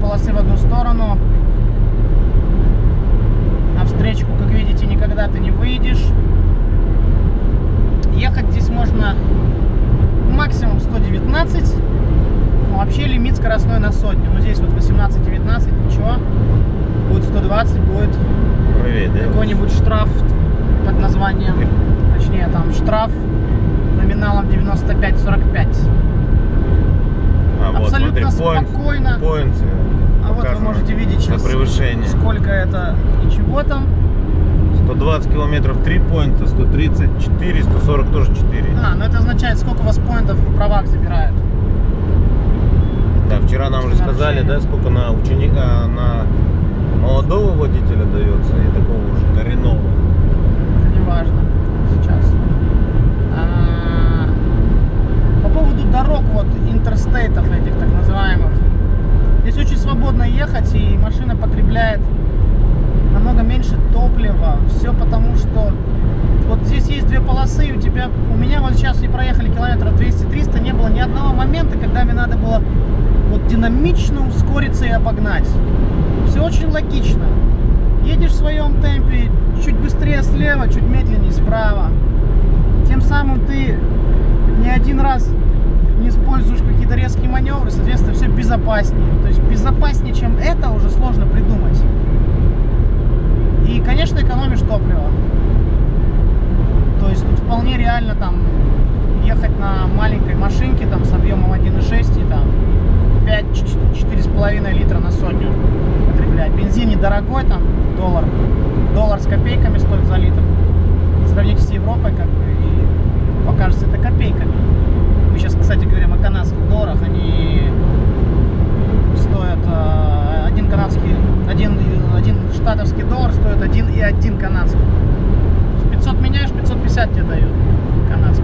полосы в одну сторону. На встречку, как видите, никогда ты не выйдешь. Ехать здесь можно максимум 119. Ну, вообще лимит скоростной на сотню. Но здесь вот 18-19, ничего. Будет 120, будет какой-нибудь штраф под названием, точнее там штраф номиналом 95-45. Абсолютно вот, смотри, спокойно. Points а вот вы можете видеть сейчас, сколько это и чего там. 120 километров 3 поинта, 134, 140 тоже 4. Ну это означает, сколько у вас поинтов в правах забирают. Да, вчера нам уже сказали, да, сколько на ученика, на молодого водителя дается и такого уже коренного. Это не важно сейчас. По поводу дорог, вот интерстейтов этих так называемых, здесь очень свободно ехать, и машина потребляет намного меньше топлива. Все потому, что вот здесь есть две полосы, и у меня вот сейчас и проехали километров 200-300, не было ни одного момента, когда мне надо было вот динамично ускориться и обогнать. Все очень логично. Едешь в своем темпе, чуть быстрее слева, чуть медленнее справа. Тем самым ты не один раз не используешь какие-то резкие маневры, соответственно, все безопаснее. То есть безопаснее, чем это, уже сложно придумать. И, конечно, экономишь топливо. То есть тут вполне реально там ехать на маленькой машинке там с объемом 1,6 и там 5-4,5 литра на сотню потреблять. Бензин недорогой, там доллар с копейками стоит за литр. Сравните с Европой, как бы, и покажется это копейками. Мы сейчас, кстати, говорим о канадских долларах, они стоят один штатовский доллар стоит 1,1 канадский. 500 меняешь, 550 тебе дают канадский.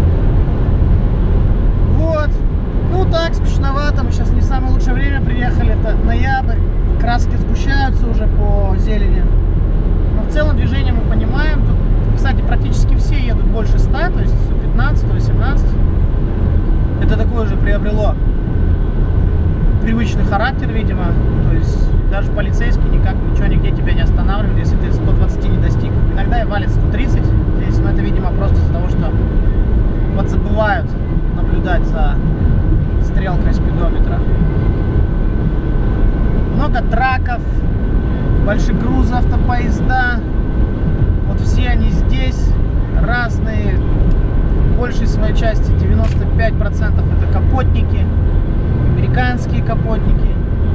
Вот. Ну так, скучновато. Мы сейчас не самое лучшее время приехали. Это ноябрь. Краски сгущаются уже по зелени. Но в целом движение мы понимаем. Тут, кстати, практически все едут больше 100, то есть 15, 18. Это такое уже приобрело привычный характер, видимо. То есть даже полицейский никак ничего нигде тебя не останавливает, если ты 120 не достиг. Иногда и валит 130 здесь, но это, видимо, просто из-за того, что вот забывают наблюдать за стрелкой спидометра. Много траков, большегрузы, автопоезда. Вот все они здесь разные. В большей своей части 95% это капотники, американские капотники.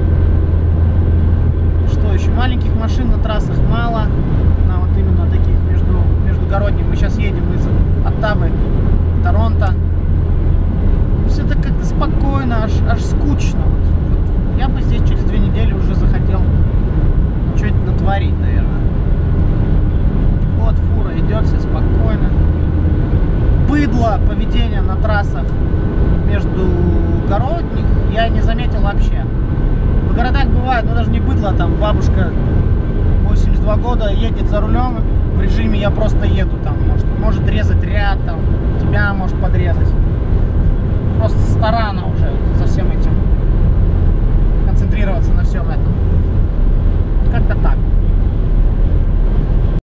Что еще? Маленьких машин на трассах мало. На вот именно таких междугородних. Мы сейчас едем из Оттавы в Торонто. Все это как-то спокойно, аж скучно. Вот я бы здесь через 2 недели уже захотел что-нибудь натворить, наверное. Вот фура идет, все спокойно. Быдло поведения на трассах междугородних я не заметил вообще. В городах бывает, но даже не быдло, там бабушка 82 года едет за рулем в режиме я просто еду, там может резать ряд, там тебя может подрезать. Просто старано уже за всем этим концентрироваться на всем этом.